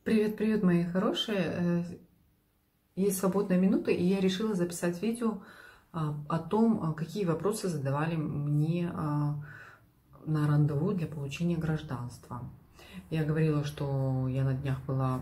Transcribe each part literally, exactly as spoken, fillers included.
Привет, привет, мои хорошие. Э, Есть свободная минута, и я решила записать видео а, о том, а, какие вопросы задавали мне а, на рандеву для получения гражданства. Я говорила, что я на днях была,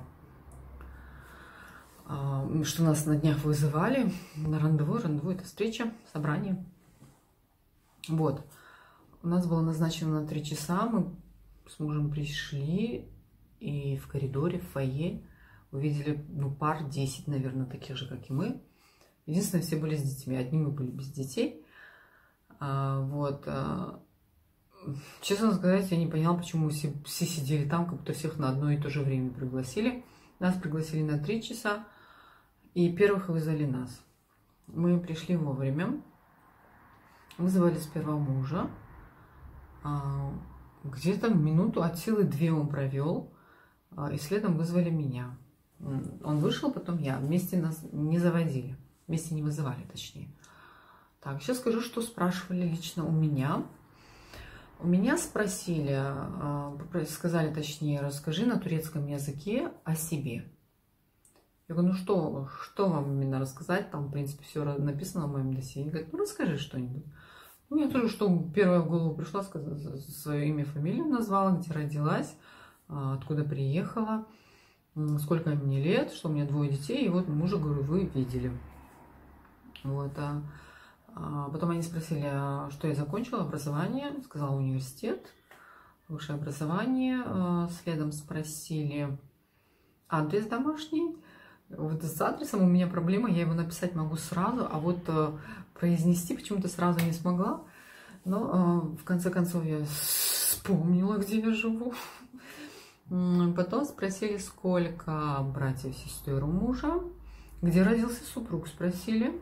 а, что нас на днях вызывали на рандеву. Рандеву — это встреча, собрание. Вот. У нас было назначено на три часа. Мы с мужем пришли, и в коридоре, в фойе увидели, ну, пар десять, наверное, таких же, как и мы. Единственное, все были с детьми. Одни мы были без детей. А, вот. А, честно сказать, я не поняла, почему все, все сидели там, как будто всех на одно и то же время пригласили. Нас пригласили на три часа, и первых вызвали нас. Мы пришли вовремя. Вызывали сперва мужа. А, где-то минуту, от силы две он провел. И следом вызвали меня. Он вышел, потом я. Вместе нас не заводили. Вместе не вызывали, точнее. Так, сейчас скажу, что спрашивали лично у меня. У меня спросили, сказали, точнее, расскажи на турецком языке о себе. Я говорю, ну что, что вам именно рассказать? Там, в принципе, все написано в моем досье. Они говорят, ну расскажи что-нибудь. Ну, я тоже, что первое в голову пришло, свое имя, фамилию назвала, где родилась, откуда приехала, сколько мне лет, что у меня двое детей, и вот мужа, говорю, вы видели. Вот. А, а потом они спросили, что я закончила, образование, сказала университет, высшее образование. Следом спросили адрес домашний. Вот с адресом у меня проблема, я его написать могу сразу, а вот произнести почему-то сразу не смогла. Но в конце концов я вспомнила, где я живу. Потом спросили, сколько братьев и сестер у мужа, где родился супруг, спросили.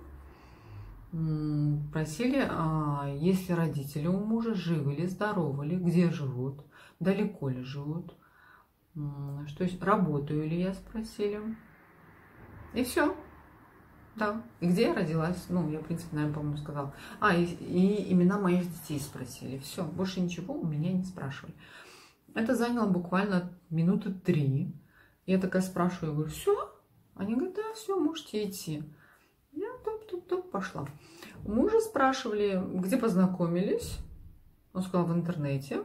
Просили, а есть ли родители у мужа, живы ли, здоровы ли, где живут, далеко ли живут, что есть, работаю ли я, спросили. И все. Да. И где я родилась? Ну, я, в принципе, наверное, по-моему, сказала. А, и, и имена моих детей спросили. Все, больше ничего у меня не спрашивали. Это заняло буквально минуты три. Я такая спрашиваю, я говорю, все? Они говорят, да, все, можете идти. Я топ-топ-топ пошла. У мужа спрашивали, где познакомились. Он сказал, в интернете.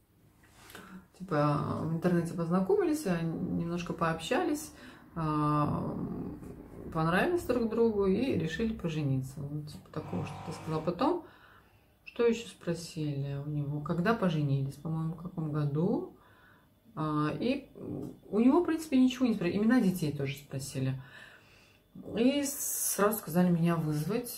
Типа, в интернете познакомились, немножко пообщались, понравились друг другу и решили пожениться. Вот, типа, такого что-то сказал. Потом, что еще спросили у него? Когда поженились? По-моему, в каком году? И у него, в принципе, ничего не спросили. Имена детей тоже спросили. И сразу сказали меня вызвать.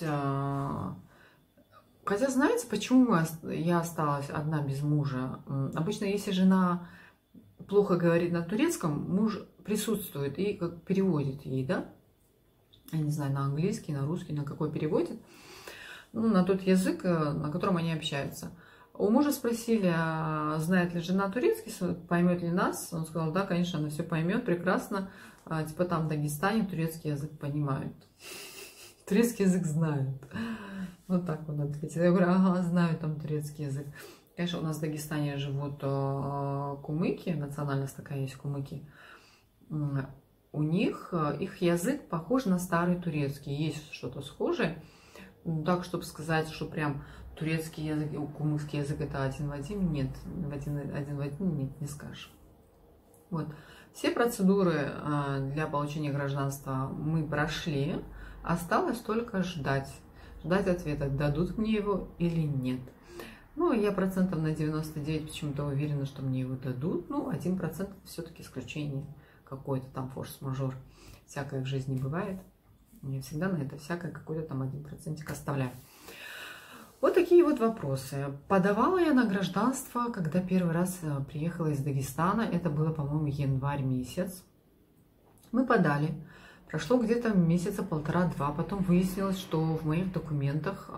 Хотя, знаете, почему я осталась одна без мужа? Обычно, если жена плохо говорит на турецком, муж присутствует и как переводит ей, да? Я не знаю, на английский, на русский, на какой переводит. Ну, на тот язык, на котором они общаются. У мужа спросили, а знает ли жена турецкий, поймет ли нас. Он сказал, да, конечно, она все поймет прекрасно. А, типа там в Дагестане турецкий язык понимают. Турецкий язык знают. Вот так он ответил. Я говорю, ага, знаю там турецкий язык. Конечно, у нас в Дагестане живут кумыки, национальность такая есть, кумыки. У них, их язык похож на старый турецкий. Есть что-то схожее. Так, чтобы сказать, что прям турецкий язык и кумыкский язык это один в один, нет, в один, один в один нет, не скажешь. Вот. Все процедуры для получения гражданства мы прошли, осталось только ждать, ждать ответа, дадут мне его или нет. Ну, я процентов на девяносто девять почему-то уверена, что мне его дадут, ну, один процент все-таки исключение, какой-то там форс-мажор, всякое в жизни бывает. Я всегда на это всякое какой-то там один процентик оставляю. Вот такие вот вопросы. Подавала я на гражданство, когда первый раз приехала из Дагестана. Это было, по-моему, январь месяц. Мы подали. Прошло где-то месяца полтора-два. Потом выяснилось, что в моих документах,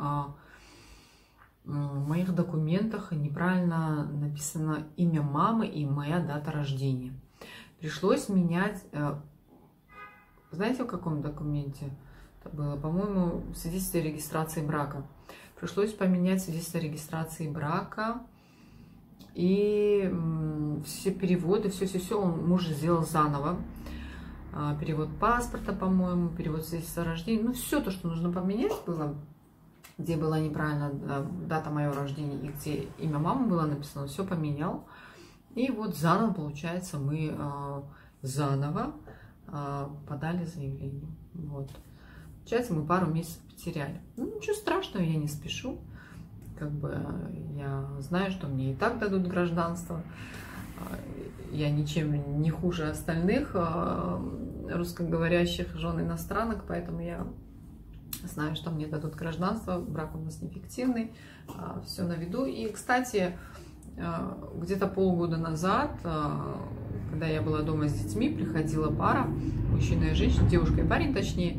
в моих документах неправильно написано имя мамы и моя дата рождения. Пришлось менять... Знаете, в каком документе это было? По-моему, свидетельство о регистрации брака. Пришлось поменять свидетельство о регистрации брака И все переводы, все-все-все он муж сделал заново. Перевод паспорта, по-моему, перевод свидетельства о рождении. Ну, все то, что нужно поменять было, где была неправильно дата моего рождения и где имя мамы было написано, все поменял. И вот заново, получается, мы заново подали заявление. Вот. Получается, мы пару месяцев потеряли. Ну, ничего страшного, я не спешу. Как бы я знаю, что мне и так дадут гражданство. Я ничем не хуже остальных русскоговорящих жен иностранок, поэтому я знаю, что мне дадут гражданство. Брак у нас не фиктивный, все на виду. И, кстати, где-то полгода назад, когда я была дома с детьми, приходила пара, мужчина и женщина, девушка и парень точнее,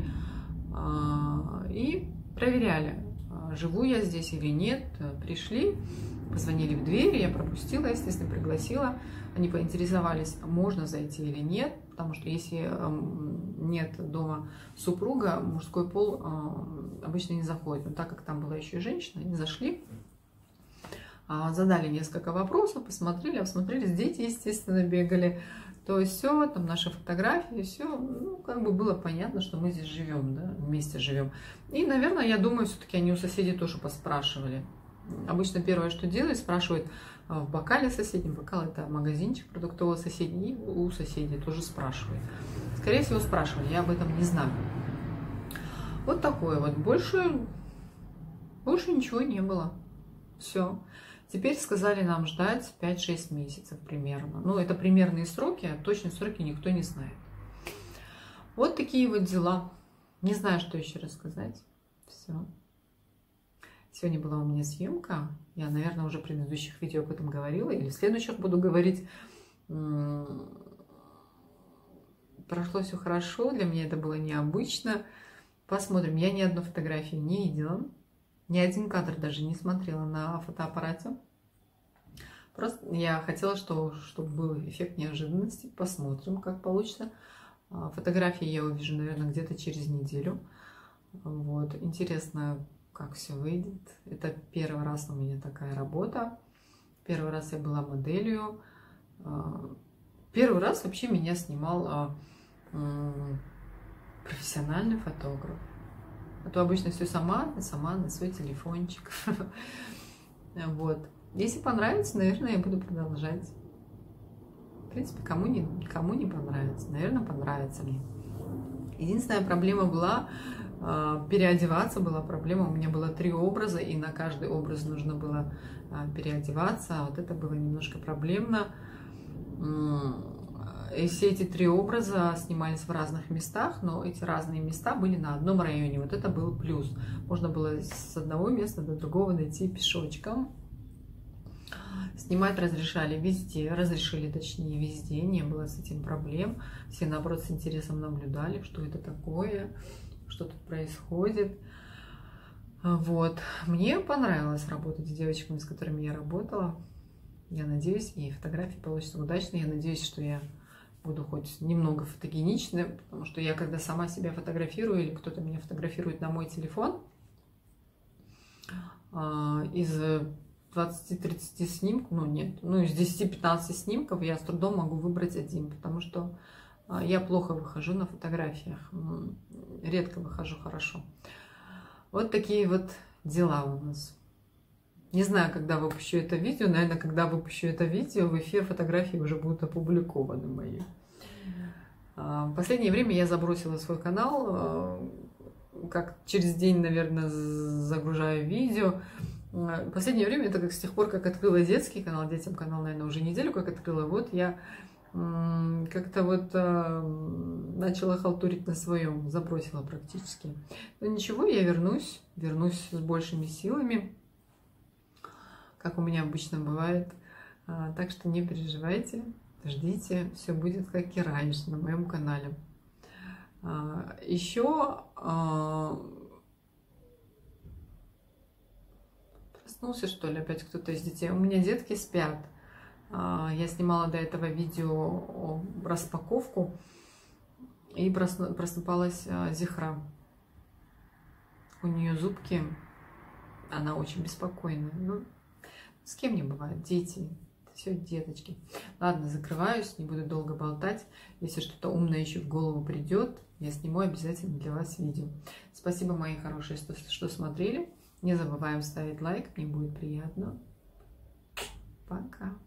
и проверяли, живу я здесь или нет. Пришли, позвонили в дверь, я пропустила, естественно, пригласила. Они поинтересовались, можно зайти или нет, потому что если нет дома супруга, мужской пол обычно не заходит. Но так как там была еще и женщина, они зашли, задали несколько вопросов, посмотрели, обсмотрелись, дети, естественно, бегали. То есть все, там наши фотографии, все, ну, как бы было понятно, что мы здесь живем, да, вместе живем. И, наверное, я думаю, все-таки они у соседей тоже поспрашивали. Обычно первое, что делают, спрашивают в бокале соседнем. Бокал — это магазинчик продуктовый соседний, и у соседей тоже спрашивают. Скорее всего, спрашивали, я об этом не знаю. Вот такое вот. Больше, больше ничего не было. Все. Теперь сказали нам ждать пять-шесть месяцев примерно. Ну, это примерные сроки, а точные сроки никто не знает. Вот такие вот дела. Не знаю, что еще рассказать. Все. Сегодня была у меня съемка. Я, наверное, уже в предыдущих видео об этом говорила. Или в следующих буду говорить. Прошло все хорошо. Для меня это было необычно. Посмотрим. Я ни одной фотографии не видела. Ни один кадр даже не смотрела на фотоаппарате. Просто я хотела, что, чтобы был эффект неожиданности. Посмотрим, как получится. Фотографии я увижу, наверное, где-то через неделю. Вот. Интересно, как все выйдет. Это первый раз у меня такая работа. Первый раз я была моделью. Первый раз вообще меня снимал профессиональный фотограф. А то обычно все сама, сама на свой телефончик. Вот. Если понравится, наверное, я буду продолжать. В принципе, кому не, кому не понравится. Наверное, понравится мне. Единственная проблема была, переодеваться была проблема. У меня было три образа, и на каждый образ нужно было переодеваться. Вот это было немножко проблемно. И все эти три образа снимались в разных местах, но эти разные места были на одном районе. Вот это был плюс. Можно было с одного места до другого дойти пешочком. Снимать разрешали везде, разрешили точнее везде, не было с этим проблем. Все, наоборот, с интересом наблюдали, что это такое, что тут происходит. Вот. Мне понравилось работать с девочками, с которыми я работала. Я надеюсь, и фотографии получатся удачные. Я надеюсь, что я буду хоть немного фотогеничной, потому что я, когда сама себя фотографирую или кто-то меня фотографирует на мой телефон, из двадцати-тридцати снимков, ну нет, ну из десяти-пятнадцати снимков я с трудом могу выбрать один, потому что я плохо выхожу на фотографиях, редко выхожу хорошо. Вот такие вот дела у нас. Не знаю, когда выпущу это видео. Наверное, когда выпущу это видео, в эфир фотографии уже будут опубликованы мои. В последнее время я забросила свой канал. Как через день, наверное, загружаю видео. В последнее время, это как с тех пор, как открыла детский канал, детям канал, наверное, уже неделю как открыла, вот я как-то вот начала халтурить на своем, забросила практически. Но ничего, я вернусь, вернусь с большими силами, как у меня обычно бывает. Так что не переживайте, ждите, все будет как и раньше на моем канале. Еще проснулся, что ли, опять кто-то из детей. У меня детки спят. Я снимала до этого видео распаковку, и просыпалась Зихра. У нее зубки, она очень беспокойная. Ну, с кем не бывает, дети. Все, деточки. Ладно, закрываюсь, не буду долго болтать. Если что-то умное еще в голову придет, я сниму обязательно для вас видео. Спасибо, мои хорошие, что, что смотрели. Не забываем ставить лайк, мне будет приятно. Пока.